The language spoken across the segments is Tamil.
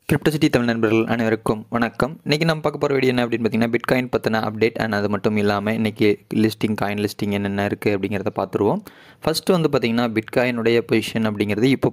கிரிப்டோசிட்டி தமிழ் நண்பர்கள் அனைவருக்கும் வணக்கம். இன்றைக்கி நம்ம பார்க்க போகிற வீடியோ என்ன அப்படின்னு பார்த்தீங்கன்னா, பிட்காயின் பற்றின அப்டேட் அண்ட் அது மட்டும் இல்லாமல் இன்றைக்கி காயின் லிஸ்டிங் என்னென்ன இருக்குது அப்படிங்கிறத பார்த்துருவோம். ஃபஸ்ட்டு வந்து பார்த்திங்கன்னா, பிட்காயினுடைய பொசிஷன் அப்படிங்கிறது இப்போ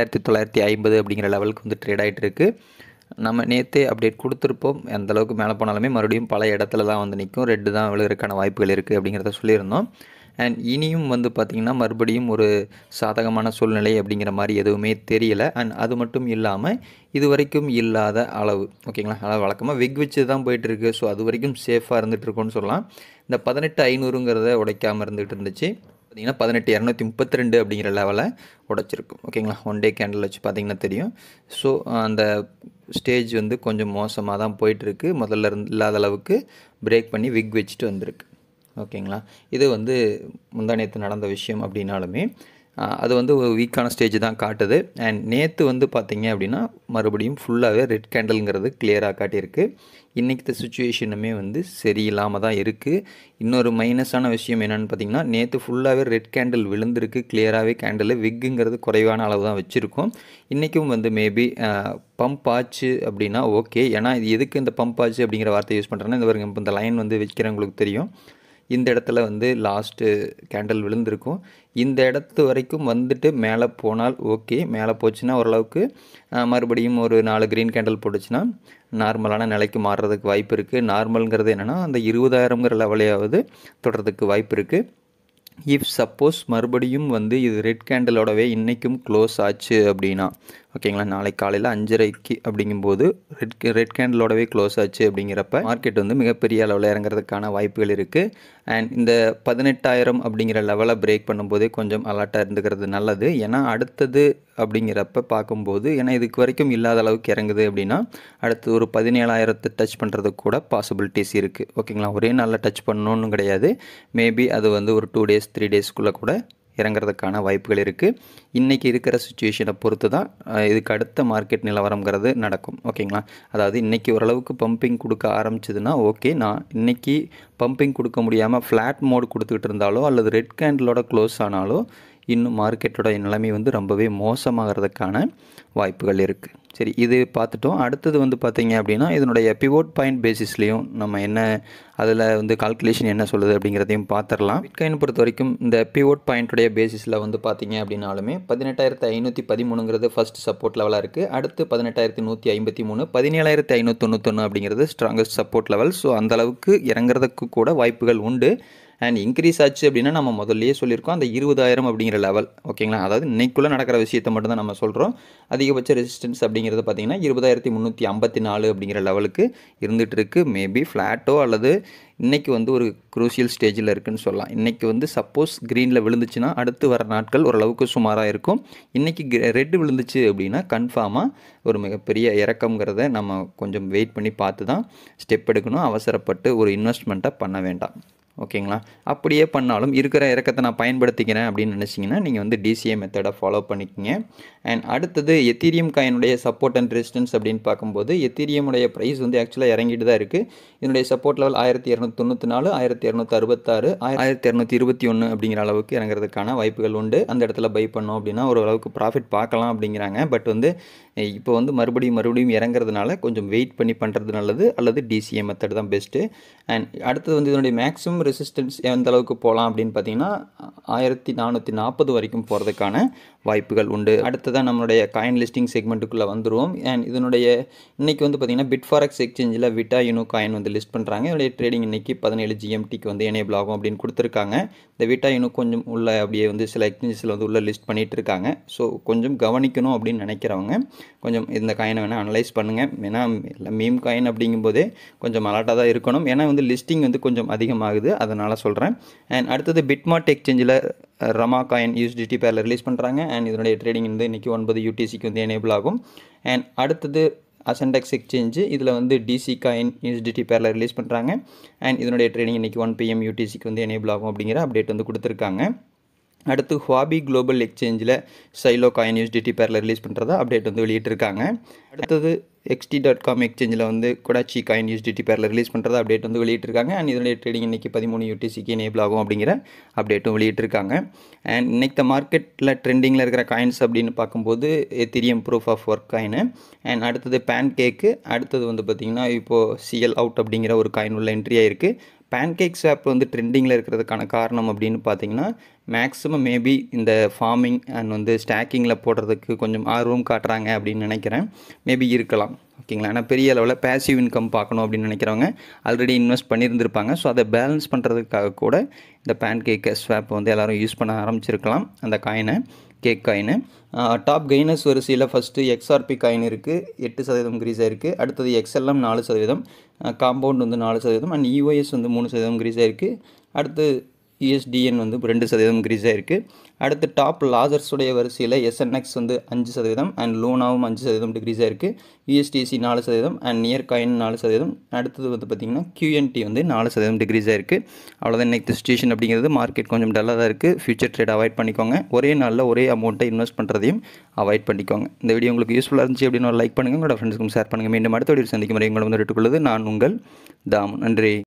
18,950 அப்படிங்கிற லெவலுக்கு வந்து ட்ரேட் ஆகிட்டு இருக்குது. நம்ம நேற்றே அப்டேட் கொடுத்துருப்போம். அந்தளவுக்கு மேலே போனாலுமே மறுபடியும் பல இடத்துல தான் வந்து நிற்கும், ரெட்டு தான் விழுகிறதுக்கான வாய்ப்புகள் இருக்குது அப்படிங்கிறத சொல்லியிருந்தோம். அண்ட் இனியும் வந்து பார்த்திங்கன்னா மறுபடியும் ஒரு சாதகமான சூழ்நிலை அப்படிங்கிற மாதிரி எதுவுமே தெரியலை. அண்ட் அது மட்டும் இல்லாமல் இது வரைக்கும் இல்லாத அளவு, ஓகேங்களா, அதாவது வழக்கமாக விக் வச்சு தான் போயிட்டுருக்கு. ஸோ அது வரைக்கும் சேஃபாக இருந்துகிட்ருக்கோன்னு சொல்லலாம். இந்த 18,500ங்கிறத உடைக்காமல் இருந்துகிட்டு இருந்துச்சு. பார்த்திங்கன்னா 18,232 அப்படிங்கிற லெவலை உடைச்சிருக்கும். ஓகேங்களா, ஒன் டே கேண்டில் வச்சு பார்த்திங்கன்னா தெரியும். ஸோ அந்த ஸ்டேஜ் வந்து கொஞ்சம் மோசமாக தான் போயிட்டுருக்கு. முதல்ல இல்லாத அளவுக்கு பிரேக் பண்ணி விக் வச்சுட்டு வந்திருக்கு. ஓகேங்களா, இது வந்து முந்தா நேற்று நடந்த விஷயம் அப்படின்னாலுமே அது வந்து ஒரு வீக்கான ஸ்டேஜ் தான் காட்டுது. அண்ட் நேற்று வந்து பார்த்திங்க அப்படின்னா மறுபடியும் ஃபுல்லாகவே ரெட் கேண்டலுங்கிறது கிளியராக காட்டியிருக்கு. இன்றைக்கி சுச்சுவேஷனுமே வந்து சரியில்லாமல் தான் இருக்குது. இன்னொரு மைனஸான விஷயம் என்னென்னு பார்த்திங்கன்னா, நேற்று ஃபுல்லாகவே ரெட் கேண்டில் விழுந்திருக்கு. கிளியராகவே கேண்டில் விக்குங்கிறது குறைவான அளவு தான் வச்சுருக்கோம். இன்றைக்கும் வந்து மேபி பம்ப் ஆச்சு அப்படின்னா ஓகே. ஏன்னா இது எதுக்கு இந்த பம்ப் ஆச்சு அப்படிங்கிற வார்த்தை யூஸ் பண்ணுறேன்னா, இந்த பாருங்க, இப்போ இந்த லைன் வந்து வைக்கிறவங்களுக்கு தெரியும். இந்த இடத்துல வந்து லாஸ்ட்டு கேண்டில் விழுந்திருக்கும். இந்த இடத்து வரைக்கும் வந்துட்டு மேலே போனால் ஓகே. மேலே போச்சுன்னா ஓரளவுக்கு மறுபடியும் ஒரு 4 க்ரீன் கேண்டில் போட்டுச்சுன்னா நார்மலான நிலைக்கு மாறுறதுக்கு வாய்ப்பு இருக்குது. நார்மலுங்கிறது என்னென்னா அந்த 20,000ங்கிற லெவலையாவது தொடர்றதுக்கு வாய்ப்பு இருக்குது. இஃப் சப்போஸ் மறுபடியும் வந்து இது ரெட் கேண்டிலோடவே இன்றைக்கும் க்ளோஸ் ஆச்சு அப்படின்னா, ஓகேங்களா, நாளைக்கு காலையில் 5:30 அப்படிங்கும்போது ரெட் கேண்டிலோடவே க்ளோஸ் ஆச்சு அப்படிங்கிறப்ப மார்க்கெட் வந்து மிகப்பெரிய அளவில் இறங்குறதுக்கான வாய்ப்புகள் இருக்குது. அண்ட் இந்த 18,000 அப்படிங்கிற லெவலை பிரேக் பண்ணும்போதே கொஞ்சம் அலர்ட்டாக இருந்துக்கிறது நல்லது. ஏன்னா அடுத்தது அப்படிங்கிறப்ப பார்க்கும்போது, ஏன்னா இதுக்கு வரைக்கும் இல்லாத அளவுக்கு இறங்குது அப்படின்னா அடுத்து ஒரு 17,000 டச் பண்ணுறதுக்கு கூட பாசிபிலிட்டிஸ் இருக்குது. ஓகேங்களா, ஒரே நாளில் டச் பண்ணணுன்னு கிடையாது. மேபி அது வந்து ஒரு 2 டேஸ் 3 டேஸ்க்குள்ளே கூட இறங்குறதுக்கான வாய்ப்புகள் இருக்குது. இன்றைக்கி இருக்கிற சுச்சுவேஷனை பொறுத்து தான் இதுக்கு அடுத்த மார்க்கெட் நிலவரங்கிறது நடக்கும். ஓகேங்களா, அதாவது இன்றைக்கி ஓரளவுக்கு பம்பிங் கொடுக்க ஆரம்பிச்சதுன்னா ஓகே. நான் இன்றைக்கி பம்பிங் கொடுக்க முடியாமல் ஃப்ளாட் மோட் கொடுத்துக்கிட்டு இருந்தாலோ அல்லது ரெட் கேண்டிலோட க்ளோஸ் ஆனாலோ இன்னும் மார்க்கெட்டோட நிலைமை வந்து ரொம்பவே மோசமாகிறதுக்கான வாய்ப்புகள் இருக்குது. சரி, இது பார்த்துட்டோம். அடுத்தது வந்து பார்த்திங்க அப்படின்னா, இதனுடைய பிவோட் பாயிண்ட் பேசிஸ்லேயும் நம்ம என்ன அதில் வந்து கால்குலேஷன் என்ன சொல்லுது அப்படிங்கிறதையும் பார்த்துடலாம். பிட்காயின் பொறுத்த வரைக்கும் இந்த பிவோட் பாயிண்ட்டுடைய பேசிஸில் வந்து பார்த்திங்க அப்படின்னாலுமே 18,513ங்கிறது ஃபஸ்ட் சப்போர்ட் லெவலாக இருக்குது. அடுத்து 18,153, 17,591 அப்படிங்கிறது ஸ்ட்ராங்கஸ்ட் சப்போர்ட் லெவல். ஸோ அந்தளவுக்கு இறங்குறதுக்கு கூட வாய்ப்புகள் உண்டு. அண்ட் இன்க்ரீஸ் ஆச்சு அப்படின்னா நம்ம முதல்லையே சொல்லியிருக்கோம், அந்த 20,000 அப்படிங்கிற லெவல். ஓகேங்களா, அதாவது இன்னைக்குள்ளே நடக்கிற விஷயத்தை மட்டும் தான் நம்ம சொல்கிறோம். அதிகபட்ச ரெசிஸ்டன்ஸ் அப்படிங்கிறது பார்த்திங்கன்னா 20,354 அப்படிங்கிற லெவலுக்கு இருந்துகிட்டு இருக்குது. மேபி ஃப்ளாட்டோ அல்லது இன்றைக்கி வந்து ஒரு குரூசியல் ஸ்டேஜில் இருக்குதுன்னு சொல்லலாம். இன்றைக்கி வந்து சப்போஸ் க்ரீனில் விழுந்துச்சுன்னா அடுத்து வர நாட்கள் ஓரளவுக்கு சுமாராக இருக்கும். இன்றைக்கி ரெட்டு விழுந்துச்சு அப்படின்னா கன்ஃபார்மாக ஒரு மிகப்பெரிய இறக்கங்கிறத நம்ம கொஞ்சம் வெயிட் பண்ணி பார்த்து தான் ஸ்டெப் எடுக்கணும். அவசரப்பட்டு ஒரு இன்வெஸ்ட்மெண்ட்டை பண்ண வேண்டாம். ஓகேங்களா, அப்படியே பண்ணாலும் இருக்கிற இறக்கத்தை நான் பயன்படுத்திக்கிறேன் அப்படின்னு நினச்சிங்கன்னா நீங்கள் வந்து DCA மெத்தடை ஃபாலோ பண்ணிக்கோங்க. அண்ட் அடுத்தது எத்தீரியம் காயினுடைய சப்போர்ட் அண்ட் ரெசிஸ்டன்ஸ் அப்படின்னு பார்க்கும்போது, எத்தீரியமுடைய ப்ரைஸ் வந்து ஆக்சுவலாக இறங்கிட்டு தான் இருக்குது. இதனுடைய சப்போர்ட் லெவல் 1294, 1266, 1221 அப்படிங்கிற அளவுக்கு இறங்குறதுக்கான வாய்ப்புகள் உண்டு. அந்த இடத்துல பை பண்ணோம் அப்படின்னா ஓரளவுக்கு ப்ராஃபிட் பார்க்கலாம் அப்படிங்கிறாங்க. பட் வந்து இப்போ வந்து மறுபடியும் இறங்குறதுனால கொஞ்சம் வெயிட் பண்ணி பண்ணுறது நல்லது, அல்லது DCA மெத்தட் தான் பெஸ்ட்டு. அண்ட் அடுத்தது வந்து இதனுடைய மேக்ஸிமம் ரெசிஸ்டன்ஸ் எந்த அளவுக்கு போகலாம் அப்படின்னு பார்த்தீங்கன்னா 1440 வரைக்கும் போகிறதுக்கான வாய்ப்புகள் உண்டு. அடுத்ததான் நம்மளுடைய காயின் லிஸ்டிங் செக்மெண்ட்டுக்குள்ளே வந்துடுவோம். அண்ட் இதனுடைய இன்றைக்கி வந்து பார்த்திங்கன்னா பிட்ஃபாரெக்ஸ் எக்ஸ்சேஞ்சில் விட்டா யூனோ காயின் வந்து லிஸ்ட் பண்ணுறாங்க. இதனுடைய ட்ரேடிங் இன்றைக்கி 17 GMTக்கு வந்து எனேபிள் ஆகும் அப்படின்னு கொடுத்துருக்காங்க. இந்த விட்டா யூனோ கொஞ்சம் உள்ள அப்படியே வந்து சில எக்ஸ்சேஞ்சஸில் வந்து உள்ள லிஸ்ட் பண்ணிகிட்டு இருக்காங்க. ஸோ கொஞ்சம் கவனிக்கணும் அப்படின்னு நினைக்கிறவங்க கொஞ்சம் இந்த காயினை வேணால் அனலைஸ் பண்ணுங்கள். ஏன்னா எல்லாம் மீம் காயின் அப்படிங்கும்போதே கொஞ்சம் அலர்ட்டாக தான் இருக்கணும். ஏன்னா வந்து லிஸ்டிங் வந்து கொஞ்சம் அதிகமாகுது, அதனால் சொல்கிறேன். அண்ட் அடுத்தது பிட்மார்ட் எக்ஸ்சேஞ்சில் ரமா காயின் USDT பேரில் ரிலீஸ் பண்ணுறாங்க. அண்ட் இதனுடைய ட்ரேடிங் வந்து இன்றைக்கி 9 UTCக்கு வந்து எனேபிள் ஆகும். அண்ட் அடுத்தது அசன்டெக்ஸ் எக்ஸ்சேஞ்சு, இதில் வந்து DC காயின் USDT பேரில் ரிலீஸ் பண்ணுறாங்க. அண்ட் இதனுடைய ட்ரேடிங் இன்றைக்கி 1 PM UTCக்கு வந்து எனேபிள் ஆகும் அப்படிங்கிற அப்டேட் வந்து கொடுத்துருக்காங்க. அடுத்து ஹுவாபி குளோபல் எக்ஸ்சேஞ்சில் சைலோ காயின் USDT பேரில் ரிலீஸ் பண்ணுறதா அப்டேட் வந்து வெளியிட்டிருக்காங்க. அடுத்தது XT.com எக்ஸ்சேஞ்சில் வந்து கொடாச்சி காயின் USDT பேரில் ரிலீஸ் பண்ணுறது அப்டேட் வந்து வெளியிட்டிருக்காங்க. அண்ட் இதனுடைய ட்ரேடிங் இன்றைக்கி 13 UTCக்கு எனேபிள் ஆகும் அப்படிங்கிற அப்டேட்டும் வெளியிட்டிருக்காங்க. அண்ட் இன்னைக்கு மார்க்கெட்டில் ட்ரெண்டிங்கில் இருக்கிற காயின்ஸ் அப்படின்னு பார்க்கும்போது Ethereum proof of work coin, and அடுத்தது பேன்கேக்கு, அடுத்தது வந்து பார்த்திங்கன்னா இப்போது CL அவுட் அப்படிங்கிற ஒரு காயின் உள்ள என்ட்ரி ஆகிருக்கு. பேன்கேக் ஸ்வாப் வந்து ட்ரெண்டிங்கில் இருக்கிறதுக்கான காரணம் அப்படின்னு பார்த்தீங்கன்னா மேக்ஸிமம் மேபி இந்த ஃபார்மிங் அண்ட் வந்து ஸ்டாக்கிங்கில் போடுறதுக்கு கொஞ்சம் ஆர்வம் காட்டுறாங்க அப்படின்னு நினைக்கிறேன். மேபி இருக்கலாம், ஓகேங்களா. ஆனால் பெரிய அளவில் பேசிவ் இன்கம் பார்க்கணும் அப்படின்னு நினைக்கிறவங்க ஆல்ரெடி இன்வெஸ்ட் பண்ணியிருந்திருப்பாங்க. ஸோ அதை பேலன்ஸ் பண்ணுறதுக்காக கூட இந்த பேன்கேக் ஸ்வாப் வந்து எல்லோரும் யூஸ் பண்ண ஆரம்பிச்சிருக்கலாம். அந்த காயினை கேக் காயினு டாப் கெய்னர்ஸ் வரிசையில் ஃபஸ்ட்டு XRP காயின் இருக்குது, 8% இன்க்ரீஸ் ஆகிருக்கு. அடுத்தது XLM 4%, காம்பவுண்ட் வந்து 4%, அண்ட் EOS வந்து 3% இன்க்ரீஸ் ஆகிருக்கு. அடுத்து USDN வந்து 2% இன்க்ரீஸ் ஆகிருக்கு. அடுத்து டாப் லாசர்ஸுடைய வரிசையில் SNX வந்து 5%, அண்ட் லூனாவும் 5% டிக்ரீஸ் ஆகிருக்கு. USDC 4%, and near coin 4%. அடுத்தது வந்து பார்த்திங்கன்னா QNT வந்து 4% டிக்ரீஸ் ஆகிருக்கு. அவ்வளோதான் இன்னைக்கு சிச்சுவேஷன் அப்படிங்கிறது. மார்க்கெட் கொஞ்சம் டல்லாக தான் இருக்குது. ஃபியூச்சர் ட்ரேட் அவாய்ட் பண்ணிக்கோங்க. ஒரே நாளில் ஒரே அமௌண்ட்டை இன்வெஸ்ட் பண்ணுறதையும் அவாய்ட் பண்ணிக்கோங்க. இந்த வீடியோ உங்களுக்கு யூஸ்ஃபுல்லாக இருந்துச்சு அப்படின்னு ஒரு லைக் பண்ணுங்கள், உங்களோட ஃப்ரெண்ட்ஸ்க்கும் ஷேர் பண்ணுங்கள். மீண்டும் அடுத்த வீடியோ சந்திக்கும் வரை உங்களை வந்து விட்டுக்கொள்வது நான் உங்கள் தாமு. நன்றி.